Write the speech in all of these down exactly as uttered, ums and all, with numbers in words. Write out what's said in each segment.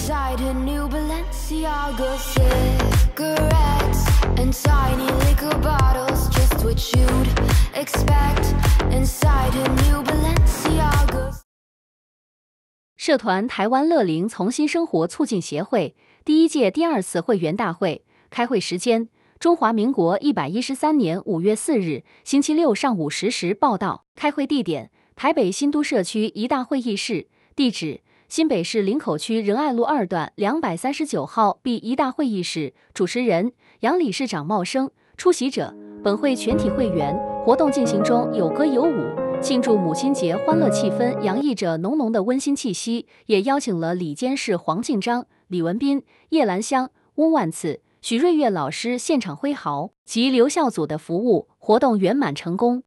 inside her new Balenciaga cigarettes and tiny liquor bottles, just what you'd expect inside her new Balenciaga。 社团台湾乐龄从新生活促进协会第一届第二次会员大会开会时间：中华民国一百一十三年五月四日星期六上午十时报到。开会地点：台北新都社区一大会议室。地址：新北市林口区仁爱路二段两百三十九号 B 一大会议室。主持人：杨理事长茂生。出席者：本会全体会员。活动进行中有歌有舞，庆祝母亲节欢乐气氛洋溢着浓浓的温馨气息，也邀请了李监事黄庆章、李文斌、叶兰香、翁万次、许瑞月老师现场挥毫及留校组的服务，活动圆满成功。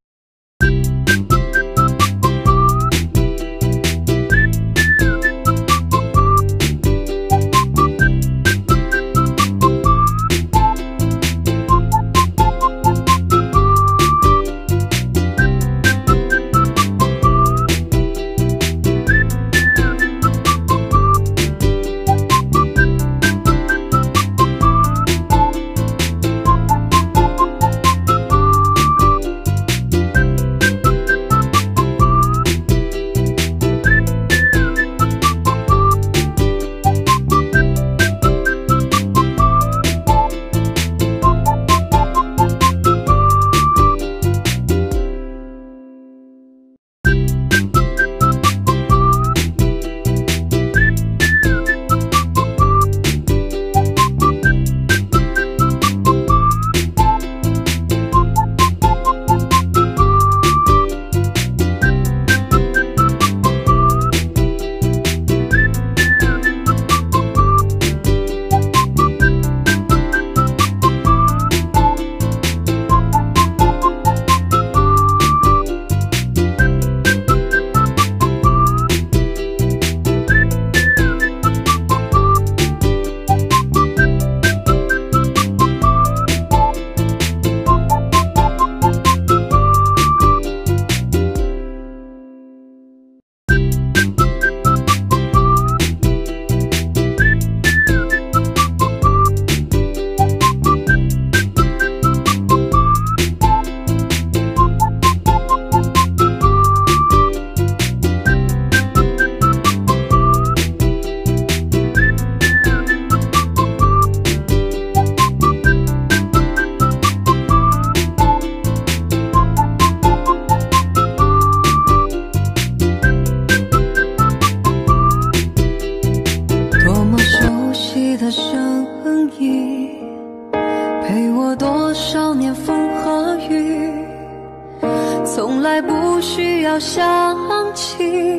从来不需要想起